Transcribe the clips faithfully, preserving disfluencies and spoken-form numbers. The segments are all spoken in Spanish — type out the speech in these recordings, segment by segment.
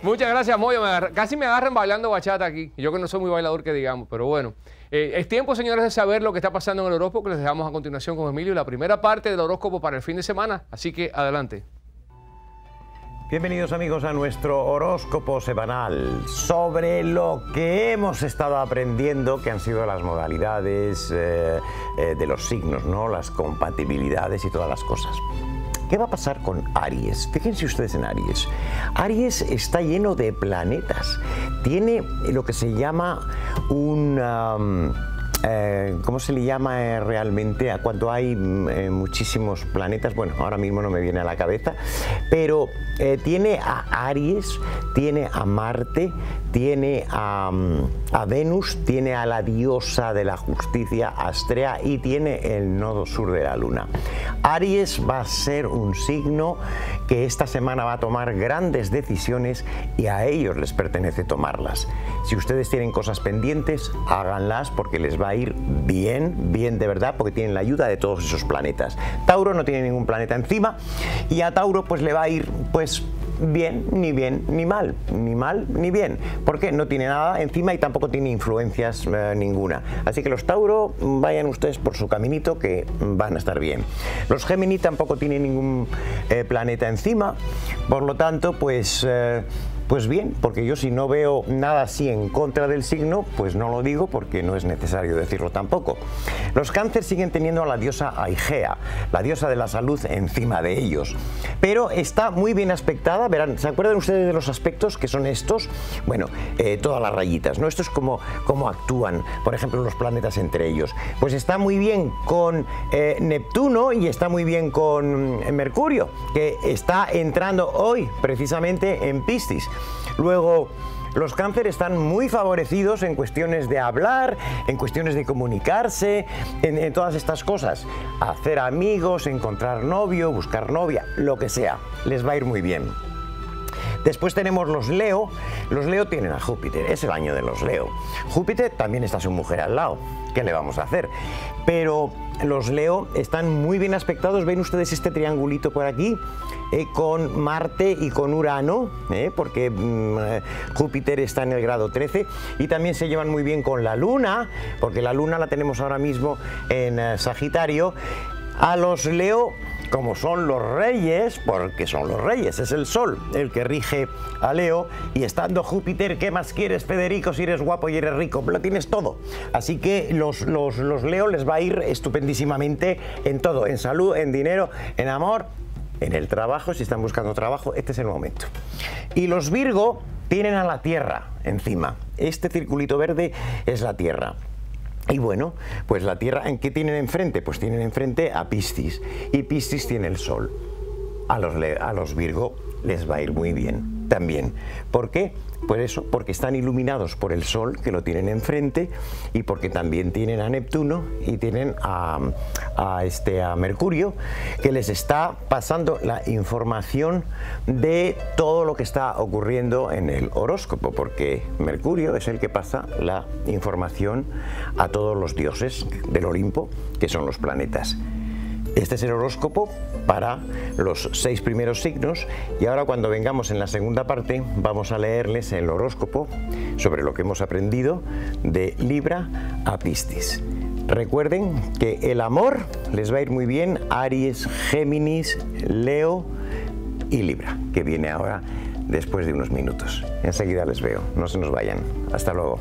Muchas gracias, Moyo. Me agarra, casi me agarran bailando bachata aquí. Yo que no soy muy bailador, que digamos, pero bueno. Eh, es tiempo, señores, de saber lo que está pasando en el horóscopo, que les dejamos a continuación con Emilio, la primera parte del horóscopo para el fin de semana. Así que adelante. Bienvenidos amigos a nuestro horóscopo semanal sobre lo que hemos estado aprendiendo, que han sido las modalidades eh, eh, de los signos, ¿no? Las compatibilidades y todas las cosas. ¿Qué va a pasar con Aries? Fíjense ustedes en Aries. Aries está lleno de planetas. Tiene lo que se llama un... Um, Eh, ¿Cómo se le llama eh, realmente a cuando hay eh, muchísimos planetas? Bueno, ahora mismo no me viene a la cabeza, pero eh, tiene a Aries, tiene a Marte, tiene a, a Venus, tiene a la diosa de la justicia, Astrea, y tiene el nodo sur de la luna. Aries va a ser un signo que esta semana va a tomar grandes decisiones y a ellos les pertenece tomarlas. Si ustedes tienen cosas pendientes, háganlas porque les va a ir bien, bien de verdad, porque tienen la ayuda de todos esos planetas. Tauro no tiene ningún planeta encima y a Tauro pues le va a ir pues bien, ni bien, ni mal, ni mal, ni bien, porque no tiene nada encima y tampoco tiene influencias eh, ninguna. Así que los Tauro, vayan ustedes por su caminito que van a estar bien. Los Géminis tampoco tienen ningún eh, planeta encima, por lo tanto, pues... Eh, Pues bien, porque yo si no veo nada así en contra del signo, pues no lo digo porque no es necesario decirlo tampoco. Los Cáncer siguen teniendo a la diosa Aigea, la diosa de la salud, encima de ellos. Pero está muy bien aspectada, verán, ¿se acuerdan ustedes de los aspectos que son estos? Bueno, eh, todas las rayitas, ¿no? Esto es como, como actúan, por ejemplo, los planetas entre ellos. Pues está muy bien con eh, Neptuno y está muy bien con eh, Mercurio, que está entrando hoy precisamente en Piscis. Luego, los Cáncer están muy favorecidos en cuestiones de hablar, en cuestiones de comunicarse, en, en todas estas cosas. Hacer amigos, encontrar novio, buscar novia, lo que sea, les va a ir muy bien. Después tenemos los Leo. Los Leo tienen a Júpiter, es el año de los Leo. Júpiter también está su mujer al lado, ¿qué le vamos a hacer? Pero los Leo están muy bien aspectados, ven ustedes este triangulito por aquí, eh, con Marte y con Urano, eh, porque mm, Júpiter está en el grado trece, y también se llevan muy bien con la Luna, porque la Luna la tenemos ahora mismo en eh, Sagitario. A los Leo, como son los reyes, porque son los reyes, es el Sol el que rige a Leo, y estando Júpiter, ¿qué más quieres, Federico, si eres guapo y eres rico? Lo tienes todo. Así que los, los, los Leo les va a ir estupendísimamente en todo, en salud, en dinero, en amor, en el trabajo, si están buscando trabajo, este es el momento. Y los Virgo tienen a la Tierra encima. Este circulito verde es la Tierra. Y bueno, pues la Tierra, ¿en qué tienen enfrente? Pues tienen enfrente a Piscis, y Piscis tiene el Sol. A los, a los Virgo les va a ir muy bien también. ¿Por qué? Pues eso, porque están iluminados por el Sol, que lo tienen enfrente, y porque también tienen a Neptuno y tienen a, a, este, a Mercurio, que les está pasando la información de todo lo que está ocurriendo en el horóscopo, porque Mercurio es el que pasa la información a todos los dioses del Olimpo, que son los planetas. Este es el horóscopo para los seis primeros signos, y ahora cuando vengamos en la segunda parte vamos a leerles el horóscopo sobre lo que hemos aprendido de Libra a Piscis. Recuerden que el amor les va a ir muy bien, Aries, Géminis, Leo y Libra, que viene ahora después de unos minutos. Enseguida les veo, no se nos vayan. Hasta luego.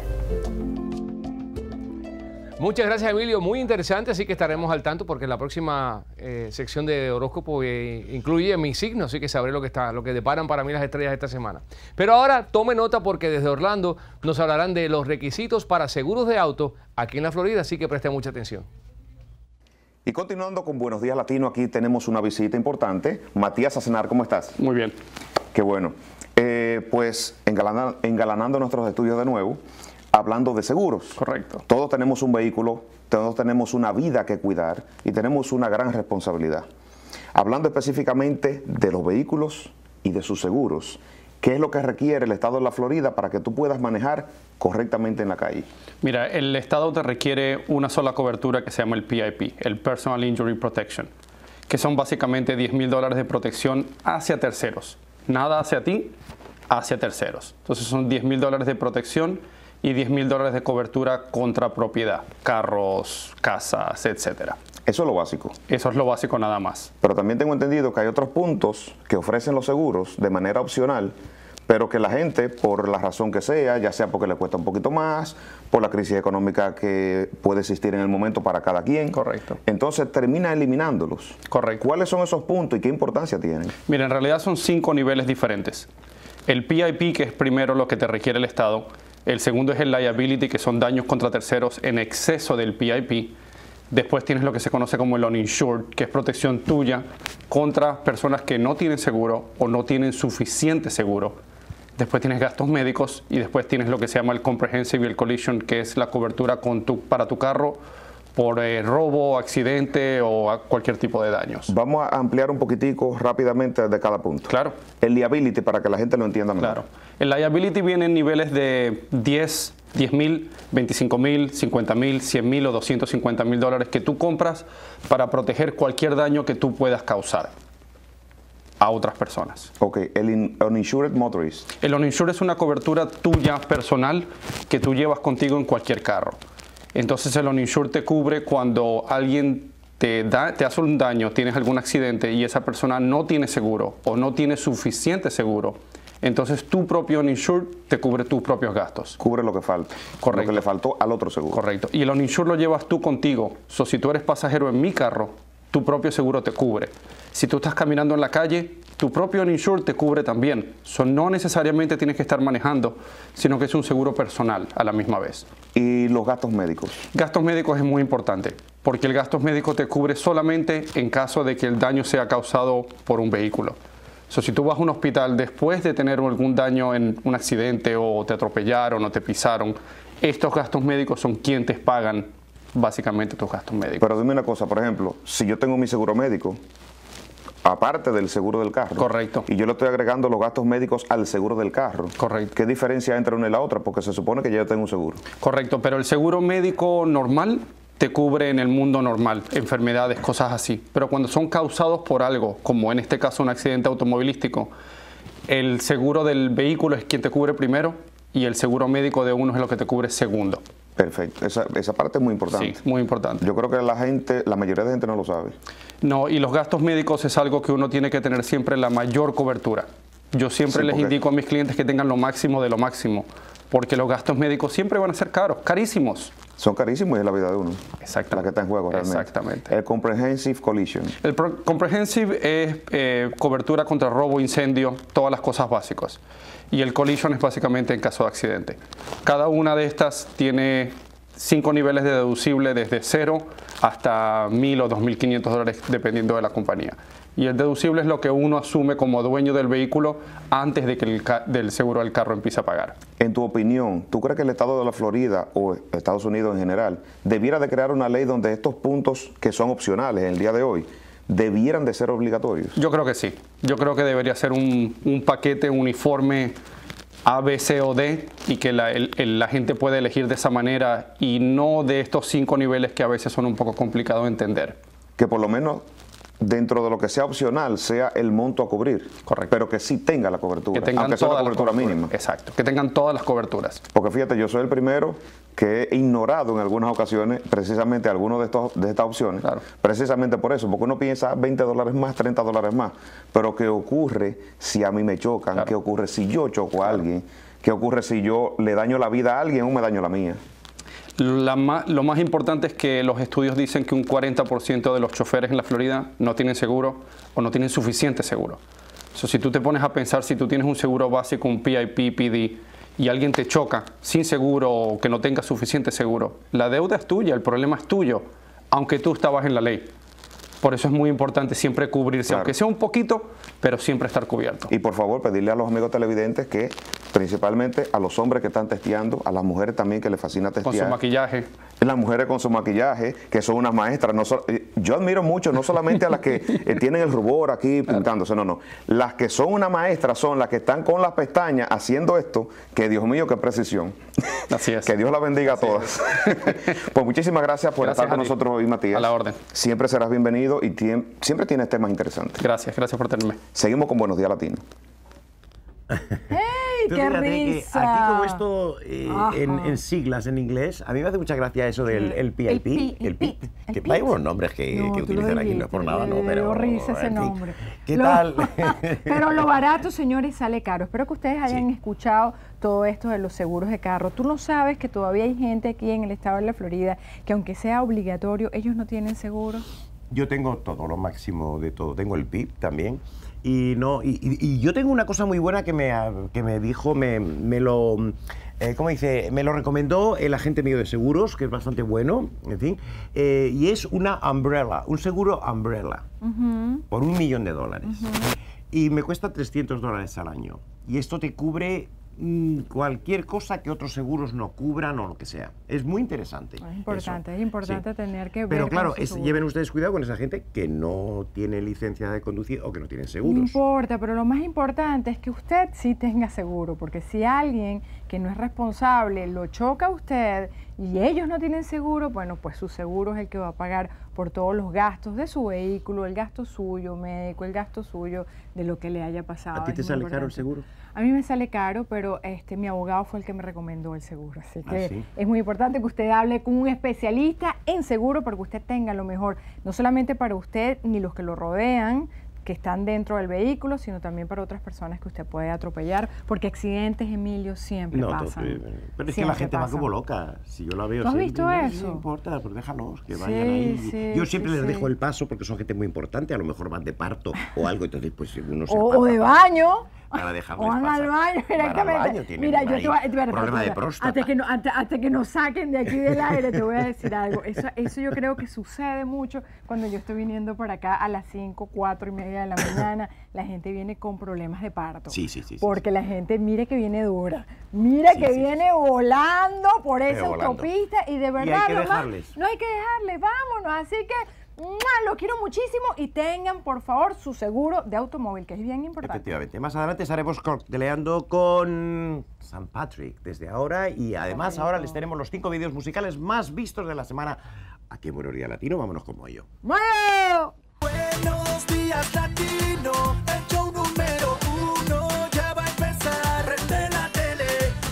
Muchas gracias, Emilio, muy interesante, así que estaremos al tanto porque la próxima eh, sección de horóscopo eh, incluye mi signo, así que sabré lo que está, lo que deparan para mí las estrellas esta semana. Pero ahora tome nota porque desde Orlando nos hablarán de los requisitos para seguros de auto aquí en la Florida, así que preste mucha atención. Y continuando con Buenos Días Latino, aquí tenemos una visita importante. Matías Acenar, ¿cómo estás? Muy bien. Qué bueno. Eh, pues engalana, engalanando nuestros estudios de nuevo, hablando de seguros. Correcto. Todos tenemos un vehículo, todos tenemos una vida que cuidar y tenemos una gran responsabilidad. Hablando específicamente de los vehículos y de sus seguros, ¿qué es lo que requiere el estado de la Florida para que tú puedas manejar correctamente en la calle? Mira, el estado te requiere una sola cobertura que se llama el P I P, el Personal Injury Protection, que son básicamente diez mil dólares de protección hacia terceros. Nada hacia ti, hacia terceros. Entonces son diez mil dólares de protección y diez mil dólares de cobertura contra propiedad, carros, casas, etcétera. Eso es lo básico. Eso es lo básico nada más. Pero también tengo entendido que hay otros puntos que ofrecen los seguros de manera opcional, pero que la gente, por la razón que sea, ya sea porque le cuesta un poquito más, por la crisis económica que puede existir en el momento para cada quien. Correcto. Entonces termina eliminándolos. Correcto. ¿Cuáles son esos puntos y qué importancia tienen? Mira, en realidad son cinco niveles diferentes. El P I P, que es primero lo que te requiere el Estado. El segundo es el liability, que son daños contra terceros en exceso del P I P. Después tienes lo que se conoce como el uninsured, que es protección tuya contra personas que no tienen seguro o no tienen suficiente seguro. Después tienes gastos médicos y después tienes lo que se llama el comprehensive y el collision, que es la cobertura con tu, para tu carro por eh, robo, accidente o a cualquier tipo de daños. Vamos a ampliar un poquitico rápidamente de cada punto. Claro. El liability, para que la gente lo entienda mejor. Claro. El liability viene en niveles de diez mil, veinticinco mil, cincuenta mil, cien mil o doscientos cincuenta mil dólares que tú compras para proteger cualquier daño que tú puedas causar a otras personas. Ok, el in, uninsured motorist. El uninsured es una cobertura tuya personal que tú llevas contigo en cualquier carro. Entonces el uninsured te cubre cuando alguien te, da, te hace un daño, tienes algún accidente y esa persona no tiene seguro o no tiene suficiente seguro. Entonces tu propio uninsured te cubre tus propios gastos. Cubre lo que falta. Correcto. Lo que le faltó al otro seguro. Correcto. Y el uninsured lo llevas tú contigo. So, si tú eres pasajero en mi carro, tu propio seguro te cubre. Si tú estás caminando en la calle, tu propio uninsured te cubre también. So, no necesariamente tienes que estar manejando, sino que es un seguro personal a la misma vez. ¿Y los gastos médicos? Gastos médicos es muy importante, porque el gasto médico te cubre solamente en caso de que el daño sea causado por un vehículo. So, si tú vas a un hospital después de tener algún daño en un accidente o te atropellaron o te pisaron, estos gastos médicos son quienes te pagan básicamente tus gastos médicos. Pero dime una cosa, por ejemplo, si yo tengo mi seguro médico, aparte del seguro del carro. Correcto. Y yo le estoy agregando los gastos médicos al seguro del carro. Correcto. ¿Qué diferencia hay entre una y la otra? Porque se supone que ya yo tengo un seguro. Correcto, pero el seguro médico normal te cubre en el mundo normal, enfermedades, cosas así. Pero cuando son causados por algo, como en este caso un accidente automovilístico, el seguro del vehículo es quien te cubre primero y el seguro médico de uno es lo que te cubre segundo. Perfecto, esa, esa parte es muy importante. Sí, muy importante. Yo creo que la gente, la mayoría de gente no lo sabe. No, y los gastos médicos es algo que uno tiene que tener siempre la mayor cobertura. Yo siempre Sí, les porque- indico a mis clientes que tengan lo máximo de lo máximo, porque los gastos médicos siempre van a ser caros, carísimos. Son carísimos y es la vida de uno. Exactamente. La que está en juego realmente. Exactamente. El Comprehensive Collision. El pro- comprehensive es eh, cobertura contra robo, incendio, todas las cosas básicas. Y el collision es básicamente en caso de accidente. Cada una de estas tiene cinco niveles de deducible desde cero hasta mil o dos mil quinientos dólares dependiendo de la compañía. Y el deducible es lo que uno asume como dueño del vehículo antes de que el ca- del seguro del carro empiece a pagar. En tu opinión, ¿tú crees que el estado de la Florida o Estados Unidos en general debiera de crear una ley donde estos puntos que son opcionales en el día de hoy debieran de ser obligatorios? Yo creo que sí. Yo creo que debería ser un, un paquete uniforme A, B, C o D y que la, el- el- la gente pueda elegir de esa manera y no de estos cinco niveles que a veces son un poco complicados de entender. Que por lo menos dentro de lo que sea opcional sea el monto a cubrir. Correcto. Pero que sí tenga la cobertura, Que tengan aunque sea una todas las cobertura coberturas. mínima. Exacto, que tengan todas las coberturas. Porque fíjate, yo soy el primero que he ignorado en algunas ocasiones precisamente algunas de, estos, de estas opciones, Claro. precisamente por eso, porque uno piensa veinte dólares más, treinta dólares más, pero ¿qué ocurre si a mí me chocan? Claro. ¿Qué ocurre si yo choco a alguien? ¿Qué ocurre si yo le daño la vida a alguien o me daño la mía? La ma- lo más importante es que los estudios dicen que un cuarenta por ciento de los choferes en la Florida no tienen seguro o no tienen suficiente seguro. So, si tú te pones a pensar, si tú tienes un seguro básico, un P I P, P D, y alguien te choca sin seguro o que no tenga suficiente seguro, la deuda es tuya, el problema es tuyo, aunque tú estabas en la ley. Por eso es muy importante siempre cubrirse, Claro. aunque sea un poquito, pero siempre estar cubierto. Y por favor, pedirle a los amigos televidentes que, principalmente a los hombres que están testeando, a las mujeres también que les fascina Con su testear, maquillaje. las mujeres con su maquillaje, que son unas maestras. No so- eh, yo admiro mucho, no solamente a las que eh, tienen el rubor aquí pintándose, no, no. Las que son una maestra son las que están con las pestañas haciendo esto, que Dios mío, qué precisión. Así es. Que Dios la bendiga a todas. Pues muchísimas gracias por Gracias estar con a ti. nosotros hoy, Matías. A la orden. Siempre serás bienvenido y tiem- siempre tienes temas interesantes. Gracias, gracias por tenerme. Seguimos con Buenos Días Latinos. ¡Eh! Tú qué fíjate que risa! aquí como esto eh, Ajá. en, en siglas en inglés, a mí me hace mucha gracia eso del el P I P, El P, el P I P, el que P. hay unos nombres que, No, que tú lo utilizan aquí, no es por dijiste, nada, no, le dio pero... risa ese en fin. nombre. ¿Qué Lo- tal? Pero lo barato, señores, sale caro. Espero que ustedes hayan Sí. escuchado todo esto de los seguros de carro. Tú no sabes que todavía hay gente aquí en el estado de la Florida que aunque sea obligatorio, ellos no tienen seguro. Yo tengo todo, lo máximo de todo. Tengo el P I P también. Y, no, y, y- y yo tengo una cosa muy buena que me, que me dijo, me, me lo, eh, ¿cómo dice? Me lo recomendó el agente mío de seguros, que es bastante bueno, en fin. eh, y es una umbrella, un seguro umbrella, por un millón de dólares. Y me cuesta trescientos dólares al año. Y esto te cubre mm, cualquier cosa que otros seguros no cubran o lo que sea. Es muy interesante. Es importante, eso. es importante Sí. tener que ver Pero con claro, su es- seguro. lleven ustedes cuidado con esa gente que no tiene licencia de conducir o que no tiene No seguros. importa, pero lo más importante es que usted sí tenga seguro, porque si alguien que no es responsable lo choca a usted y ellos no tienen seguro, bueno, pues su seguro es el que va a pagar por todos los gastos de su vehículo, el gasto suyo médico, el gasto suyo de lo que le haya pasado. ¿A ti te Es muy sale caro el importante. seguro? A mí me sale caro, pero este mi abogado fue el que me recomendó el seguro, así ¿Ah, que sí? es muy importante que usted hable con un especialista en seguro para que usted tenga lo mejor, no solamente para usted ni los que lo rodean, que están dentro del vehículo, sino también para otras personas que usted puede atropellar, porque accidentes, Emilio, siempre No, to- pasan. eh, pero es que la Siempre gente va pasan. como loca. Si yo la veo ¿Tú has siempre, visto no, eso? No importa, pero déjalos, que Sí, vayan ahí. sí, yo siempre sí, les sí. dejo el paso porque son gente muy importante. A lo mejor van de parto o algo, entonces pues si uno se O, aparta o de para- baño. para dejarles O anda al pasar. baño Van al directamente. baño, tienen Mira, yo ahí te voy a espera, problema de espera, próstata. Hasta que, no, hasta, hasta que nos saquen de aquí del aire, te voy a decir algo. Eso, eso yo creo que sucede mucho cuando yo estoy viniendo para acá a las cinco, cuatro y media de la mañana. La gente viene con problemas de parto. Sí, sí, sí, sí, Porque sí. la gente, mire que viene dura. Mira Sí, que sí, viene volando por esa volando. autopista. Y de hay verdad, que lo más- dejarles. no hay que dejarles, vámonos. Así que. ¡Mua! Los quiero muchísimo y tengan por favor su seguro de automóvil, que es bien importante. Efectivamente. Más adelante estaremos cocteleando con San Patrick desde ahora y además ahora les tenemos los cinco vídeos musicales más vistos de la semana aquí en Buenos Días Latino. Vámonos con Moyo. ¡Bueno! Buenos días, latino, el show número uno ya va a empezar. Prende la tele.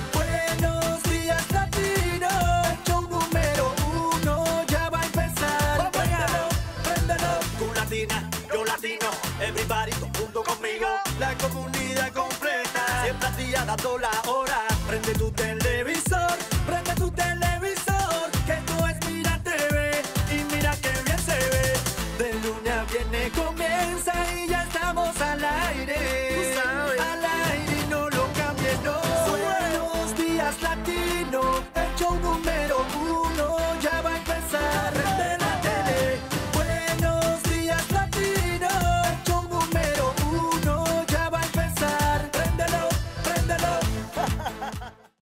Buenos días, latino, el show número uno ya va a empezar. Préndelo, préndelo. Tú latina, yo latino, everybody junto conmigo. La comunidad completa, siempre a ti dando la hora. Prende tu televisor, prende tu televisor, que tú es Mira T V y mira que bien se ve. De lunes a viernes comienza y ya estamos al aire. Al aire y no lo cambies, no. Buenos días, latino.